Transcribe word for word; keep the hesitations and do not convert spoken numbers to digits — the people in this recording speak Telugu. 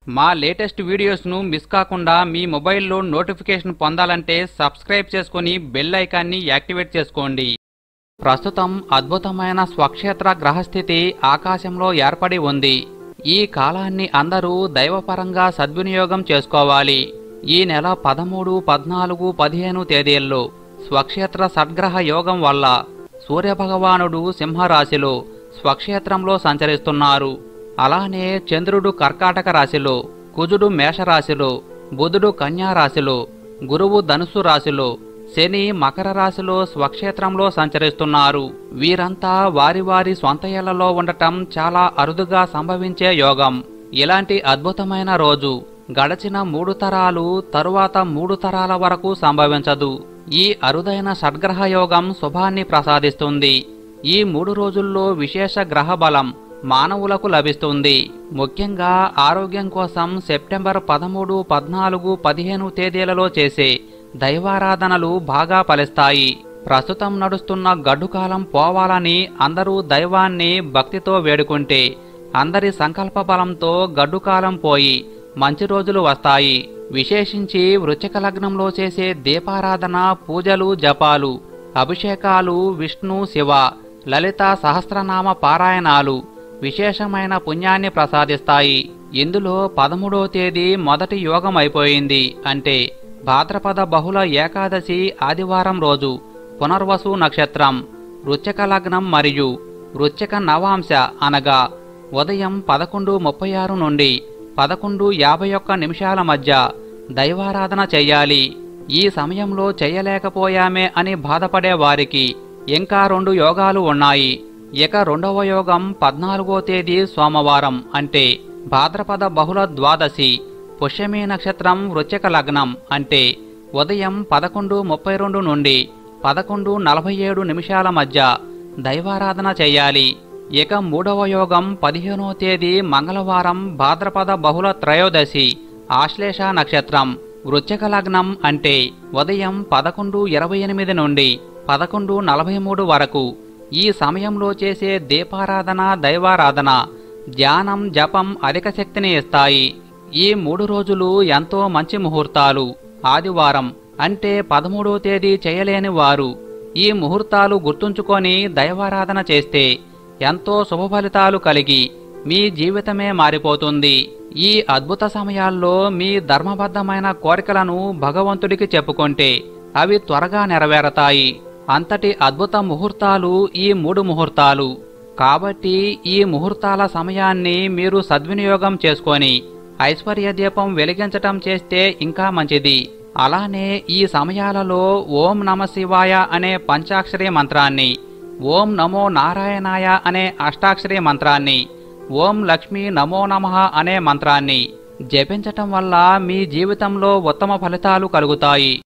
మా లేటెస్ట్ వీడియోస్ను మిస్ కాకుండా మీ మొబైల్లో నోటిఫికేషన్ పొందాలంటే సబ్స్క్రైబ్ చేసుకుని బెల్ ఐకాన్ని యాక్టివేట్ చేసుకోండి. ప్రస్తుతం అద్భుతమైన స్వక్షేత్ర గ్రహస్థితి ఆకాశంలో ఏర్పడి ఉంది. ఈ కాలాన్ని అందరూ దైవపరంగా సద్వినియోగం చేసుకోవాలి. ఈ నెల పదమూడు, పద్నాలుగు, పదిహేను తేదీల్లో స్వక్షేత్ర సద్గ్రహ యోగం వల్ల సూర్యభగవానుడు సింహరాశిలో స్వక్షేత్రంలో సంచరిస్తున్నారు. అలానే చంద్రుడు కర్కాటక రాశిలో, కుజుడు మేషరాశిలో, బుధుడు కన్యా రాశిలో, గురువు ధనుస్సు రాశిలో, శని మకర రాశిలో స్వక్షేత్రంలో సంచరిస్తున్నారు. వీరంతా వారి వారి స్వంత ఇళ్లలో ఉండటం చాలా అరుదుగా సంభవించే యోగం. ఇలాంటి అద్భుతమైన రోజు గడచిన మూడు తరాలు తరువాత మూడు తరాల వరకు సంభవించదు. ఈ అరుదైన షడ్గ్రహ యోగం శుభాన్ని ప్రసాదిస్తుంది. ఈ మూడు రోజుల్లో విశేష గ్రహ బలం మానవులకు లభిస్తుంది. ముఖ్యంగా ఆరోగ్యం కోసం సెప్టెంబర్ పదమూడు, పద్నాలుగు, పదిహేను తేదీలలో చేసే దైవారాధనలు బాగా ఫలిస్తాయి. ప్రస్తుతం నడుస్తున్న గడ్డుకాలం పోవాలని అందరూ దైవాన్ని భక్తితో వేడుకుంటే అందరి సంకల్ప బలంతో గడ్డుకాలం పోయి మంచి రోజులు వస్తాయి. విశేషించి వృశ్చిక లగ్నంలో చేసే దీపారాధన, పూజలు, జపాలు, అభిషేకాలు, విష్ణు శివ లలిత సహస్రనామ పారాయణాలు విశేషమైన పుణ్యాన్ని ప్రసాదిస్తాయి. ఇందులో పదమూడవ తేదీ మొదటి యోగం అయిపోయింది. అంటే భాద్రపద బహుళ ఏకాదశి ఆదివారం రోజు పునర్వసు నక్షత్రం, వృశ్చిక లగ్నం మరియు వృశ్చిక నవాంశ అనగా ఉదయం పదకొండు ముప్పై ఆరు నుండి పదకొండు యాభై ఒక్క నిమిషాల మధ్య దైవారాధన చెయ్యాలి. ఈ సమయంలో చెయ్యలేకపోయామే అని బాధపడే వారికి ఇంకా రెండు యోగాలు ఉన్నాయి. ఇక రెండవ యోగం పద్నాలుగో తేదీ సోమవారం, అంటే భాద్రపద బహుళ ద్వాదశి, పుష్యమి నక్షత్రం, వృశ్చిక లగ్నం, అంటే ఉదయం పదకొండు ముప్పై రెండు నుండి పదకొండు నలభై ఏడు నిమిషాల మధ్య దైవారాధన చెయ్యాలి. ఇక మూడవ యోగం పదిహేనో తేదీ మంగళవారం, భాద్రపద బహుళ త్రయోదశి, ఆశ్లేష నక్షత్రం, వృశ్చిక లగ్నం, అంటే ఉదయం పదకొండు ఇరవై ఎనిమిది నుండి పదకొండు నలభై మూడు వరకు. ఈ సమయంలో చేసే దీపారాధన, దైవారాధన, ధ్యానం, జపం అధిక శక్తిని ఇస్తాయి. ఈ మూడు రోజులు ఎంతో మంచి ముహూర్తాలు. ఆదివారం అంటే పదమూడో తేదీ చేయలేని వారు ఈ ముహూర్తాలు గుర్తుంచుకొని దైవారాధన చేస్తే ఎంతో శుభ ఫలితాలు కలిగి మీ జీవితమే మారిపోతుంది. ఈ అద్భుత సమయాల్లో మీ ధర్మబద్ధమైన కోరికలను భగవంతుడికి చెప్పుకుంటే అవి త్వరగా నెరవేరతాయి. అంతటి అద్భుత ముహూర్తాలు ఈ మూడు ముహూర్తాలు. కాబట్టి ఈ ముహూర్తాల సమయాన్ని మీరు సద్వినియోగం చేసుకొని ఐశ్వర్య దీపం వెలిగించటం చేస్తే ఇంకా మంచిది. అలానే ఈ సమయాలలో ఓం నమ శివాయ అనే పంచాక్షరి మంత్రాన్ని, ఓం నమో నారాయణాయ అనే అష్టాక్షరి మంత్రాన్ని, ఓం లక్ష్మీ నమో నమః అనే మంత్రాన్ని జపించటం వల్ల మీ జీవితంలో ఉత్తమ ఫలితాలు కలుగుతాయి.